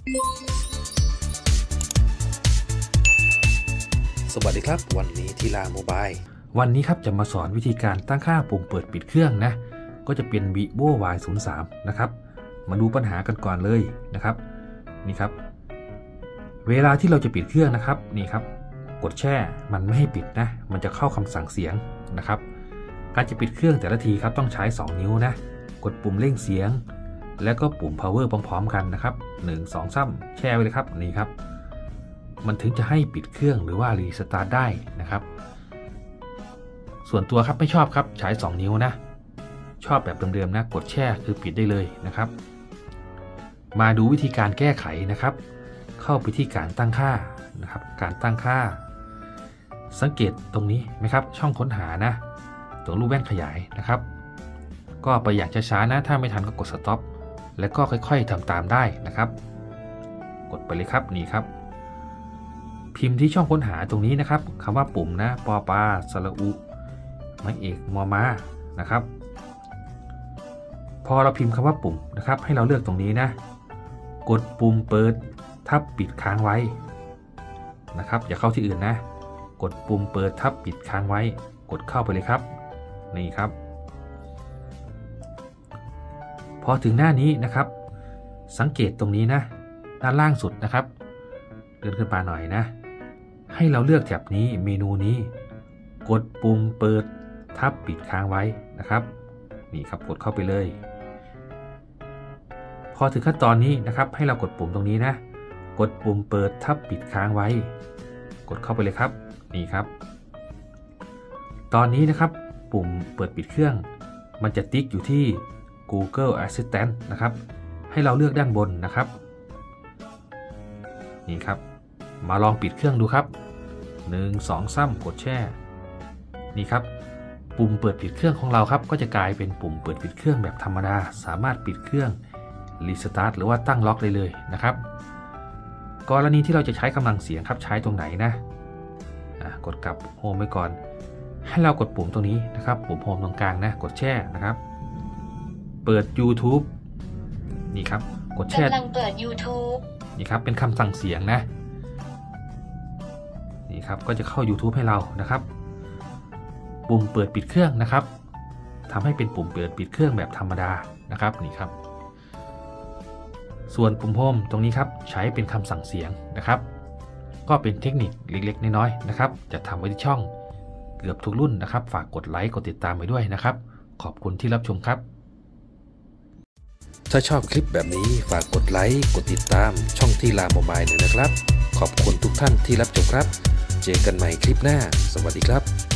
สวัสดีครับวันนี้ทีลาโมบายวันนี้ครับจะมาสอนวิธีการตั้งค่าปุ่มเปิดปิดเครื่องนะก็จะเป็น Vivo Y03 นะครับมาดูปัญหากันก่อนเลยนะครับนี่ครับเวลาที่เราจะปิดเครื่องนะครับนี่ครับกดแช่มันไม่ให้ปิดนะมันจะเข้าคำสั่งเสียงนะครับการจะปิดเครื่องแต่ละทีครับต้องใช้2นิ้วนะกดปุ่มเร่งเสียงแล้วก็ปุ่ม power พร้อมๆกันนะครับ1 2 3แช่ไว้เลยครับนี่ครับมันถึงจะให้ปิดเครื่องหรือว่ารีสตาร์ทได้นะครับส่วนตัวครับไม่ชอบครับใช้2นิ้วนะชอบแบบเดิมๆนะกดแช่คือปิดได้เลยนะครับมาดูวิธีการแก้ไขนะครับเข้าไปที่การตั้งค่านะครับการตั้งค่าสังเกตตรงนี้ไหมครับช่องค้นหานะตรงรูปแว่นขยายนะครับก็ไปอย่างช้าๆนะถ้าไม่ทันก็กด stop แล้วก็ค่อยๆทำตามได้นะครับกดไปเลยครับนี่ครับพิมพ์ที่ช่องค้นหาตรงนี้นะครับคำว่าปุ่มนะปอปาสระอุไม้เอกมอมานะครับพอเราพิมพ์คำว่าปุ่มนะครับให้เราเลือกตรงนี้นะกดปุ่มเปิดทับปิดค้างไว้นะครับอย่าเข้าที่อื่นนะกดปุ่มเปิดทับปิดค้างไว้กดเข้าไปเลยครับนี่ครับพอถึงหน้านี้นะครับสังเกตตรงนี้นะด้านล่างสุดนะครับเดินขึ้นมาหน่อยนะให้เราเลือกแถบนี้เมนูนี้กดปุ่มเปิดทับปิดค้างไว้นะครับนี่ครับกดเข้าไปเลยพอถึงขั้นตอนนี้นะครับให้เรากดปุ่มตรงนี้นะกดปุ่มเปิดทับปิดค้างไว้กดเข้าไปเลยครับนี่ครับตอนนี้นะครับปุ่มเปิดปิดเครื่องมันจะติ๊กอยู่ที่ Google Assistant นะครับให้เราเลือกด้านบนนะครับนี่ครับมาลองปิดเครื่องดูครับ1 2 3กดแช่นี่ครับปุ่มเปิดปิดเครื่องของเราครับก็จะกลายเป็นปุ่มเปิดปิดเครื่องแบบธรรมดาสามารถปิดเครื่องรีสตาร์ทหรือว่าตั้งล็อกได้เลยนะครับกรณีที่เราจะใช้กำลังเสียงครับใช้ตรงไหนนะกดกลับโฮมไว้ก่อนให้เรากดปุ่มตรงนี้นะครับปุ่มโฮมตรงกลางนะกดแช่นะครับเปิด YouTube นี่ครับกดแช่กำลังเปิด YouTube นี่ครับเป็นคำสั่งเสียงนะนี่ครับก็จะเข้า YouTube ให้เรานะครับปุ่มเปิดปิดเครื่องนะครับทำให้เป็นปุ่มเปิดปิดเครื่องแบบธรรมดานะครับนี่ครับส่วนปุ่มโฮมตรงนี้ครับใช้เป็นคำสั่งเสียงนะครับก็เป็นเทคนิคเล็กๆน้อยๆนะครับจะทำไว้ที่ช่องเกือบทุกรุ่นนะครับฝากกดไลค์กดติดตามไปด้วยนะครับขอบคุณที่รับชมครับถ้าชอบคลิปแบบนี้ฝากกดไลค์กดติดตามช่องทีลาโมบายหน่อยนะครับขอบคุณทุกท่านที่รับชมครับเจอกันใหม่คลิปหน้าสวัสดีครับ